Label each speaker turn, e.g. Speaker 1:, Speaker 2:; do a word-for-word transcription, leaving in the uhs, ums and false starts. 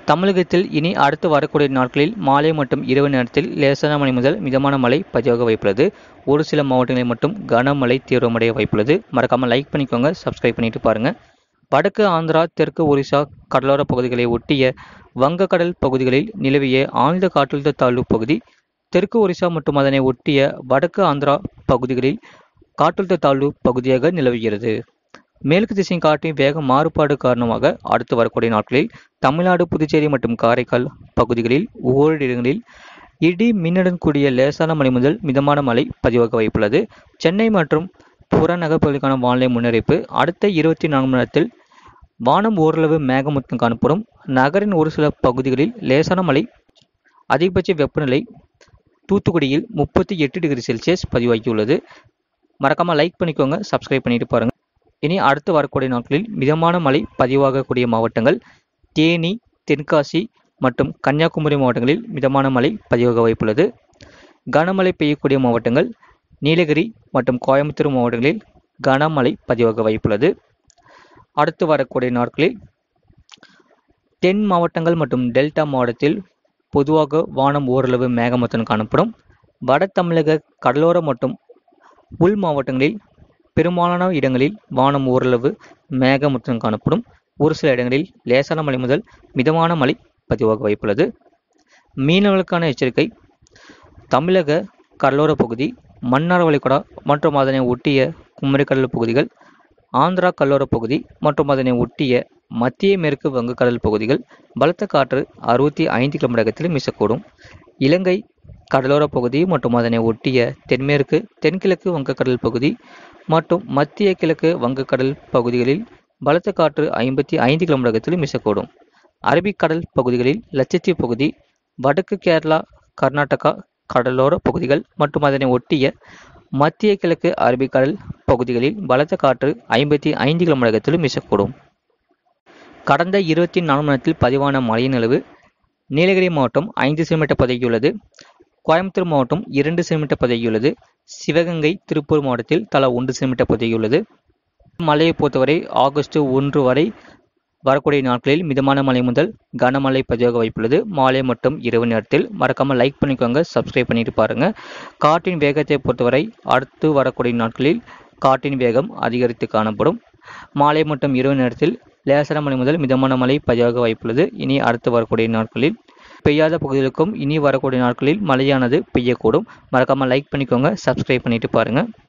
Speaker 1: தமிழகத்தில் இனி அடுத்து வரக்கூடிய நாட்களில் மாலை மற்றும் இரவு நேரத்தில் லேசான மழை முதல் மிதமான மழை பதிவாக வாய்ப்புள்ளது. ஒரு சில மாவட்டங்களில் மட்டும் கனமழை தீவிரமடைய வாய்ப்புள்ளது. மறக்காம லைக் பண்ணிக்கோங்க, சப்ஸ்கிரைப் பண்ணிட்டு பாருங்க. வடக்கு ஆந்திரா, தெற்கு ஒரிசா கடலோர பகுதிகளை ஒட்டிய வங்கக்கடல் பகுதிகளில் நிலவிய ஆழ்ந்த காற்றழுத்த தாழ்வு பகுதி தெற்கு ஒரிசா மற்றும் அதனை ஒட்டிய வடக்கு ஆந்திரா பகுதிகளில் காற்றழுத்த தாழ்வு பகுதியாக நிலவுகிறது. மேற்கு திசை காற்றின் வேக மாறுபாடு காரணமாக அடுத்து வரக்கூடிய நாட்களில் தமிழ்நாடு, புதுச்சேரி மற்றும் காரைக்கால் பகுதிகளில் ஓரிரு இடங்களில் இடி மின்னுடன் கூடிய லேசான மழை முதல் மிதமான மழை பதிவாக வாய்ப்புள்ளது. சென்னை மற்றும் புறநகர் பகுதிக்கான வானிலை முன்னறிவிப்பு: அடுத்த இருபத்தி நான்கு மணி நேரத்தில் வானம் ஓரளவு மேகமூட்டம் காணப்படும். நகரின் ஒரு சில பகுதிகளில் லேசான மழை. அதிகபட்ச வெப்பநிலை தூத்துக்குடியில் முப்பத்தி எட்டு டிகிரி செல்சியஸ் பதிவாகியுள்ளது. மறக்காம லைக் பண்ணிக்கோங்க, சப்ஸ்கிரைப் பண்ணிட்டு பாருங்க. இனி அடுத்து வரக்கூடிய நாட்களில் மிதமான மழை பதிவாகக்கூடிய மாவட்டங்கள் தேனி, தென்காசி மற்றும் கன்னியாகுமரி மாவட்டங்களில் மிதமான மழை பதிவாக வாய்ப்புள்ளது. கனமழை பெய்யக்கூடிய மாவட்டங்கள் நீலகிரி மற்றும் கோயம்புத்தூர் மாவட்டங்களில் கனமழை பதிவாக வாய்ப்புள்ளது. அடுத்து வரக்கூடிய நாட்களில் தென் மாவட்டங்கள் மற்றும் டெல்டா மாவட்டத்தில் பொதுவாக வானம் ஓரளவு மேகமூட்டம் காணப்படும். வட தமிழக கடலோர மற்றும் உள் மாவட்டங்களில் பெரும்பாலான இடங்களில் வானம் ஓரளவு மேகமூட்டம் காணப்படும். ஒரு சில இடங்களில் லேசான மழை முதல் மிதமான மழை பதிவாக வாய்ப்புள்ளது. மீனவர்களுக்கான எச்சரிக்கை: தமிழக கடலோர பகுதி, மன்னார் வளைகுடா மற்றும் அதனை ஒட்டிய குமரிக்கடல் பகுதிகள், ஆந்திரா கடலோர பகுதி மற்றும் அதனை ஒட்டிய மத்திய மேற்கு வங்கக்கடல் பகுதிகள் பலத்த காற்று அறுபத்தி ஐந்து கிலோமீட்டர் வேகத்தில் வீசக்கூடும். இலங்கை கடலோர பகுதி மற்றும் அதனை ஒட்டிய தென்மேற்கு தென்கிழக்கு வங்கக்கடல் பகுதி மற்றும் மத்திய கிழக்கு வங்கக்கடல் பகுதிகளில் பலத்த காற்று ஐம்பத்தி ஐந்து கிலோமீட்டர் வேகத்தில் வீசக்கூடும். அரபிக்கடல் பகுதிகளில் லட்சத்தீவு பகுதி, வடக்கு கேரளா, கர்நாடகா கடலோர பகுதிகள் மற்றும் அதனை ஒட்டிய மத்திய கிழக்கு அரபிக்கடல் பகுதிகளில் பலத்த காற்று ஐம்பத்தி ஐந்து கிலோமீட்டர் வேகத்திலும் வீசக்கூடும். கடந்த இருபத்தி நான்கு மணி நேரத்தில் பதிவான மழையின் அளவு: நீலகிரி மாவட்டம் ஐந்து சென்டிமீட்டர் பதிவாகியுள்ளது. கோயம்புத்தூர் மாவட்டம் இரண்டு சென்டிமீட்டர் பதிவாகியுள்ளது. சிவகங்கை, திருப்பூர் மாவட்டத்தில் தலா ஒன்று சென்டிமீட்டர் பதிவாகியுள்ளது. மழையை பொறுத்தவரை ஆகஸ்ட் ஒன்று வரை வரக்கூடிய நாட்களில் மிதமான மழை முதல் கனமழை பதிவாக வாய்ப்புள்ளது. மாலை மற்றும் இரவு நேரத்தில். மறக்காம லைக் பண்ணிக்கோங்க, சப்ஸ்கிரைப் பண்ணிட்டு பாருங்க. காற்றின் வேகத்தை பொறுத்தவரை அடுத்து வரக்கூடிய நாட்களில் காற்றின் வேகம் அதிகரித்து காணப்படும். மாலை மற்றும் இரவு நேரத்தில் லேசான மழை முதல் மிதமான மழை பதிவாக வாய்ப்புள்ளது. இனி அடுத்து வரக்கூடிய நாட்களில் பெய்யாத பகுதிகளுக்கும் இனி வரக்கூடிய நாட்களில் மழையானது பெய்யக்கூடும். மறக்காம லைக் பண்ணிக்கோங்க, சப்ஸ்கிரைப் பண்ணிட்டு பாருங்க.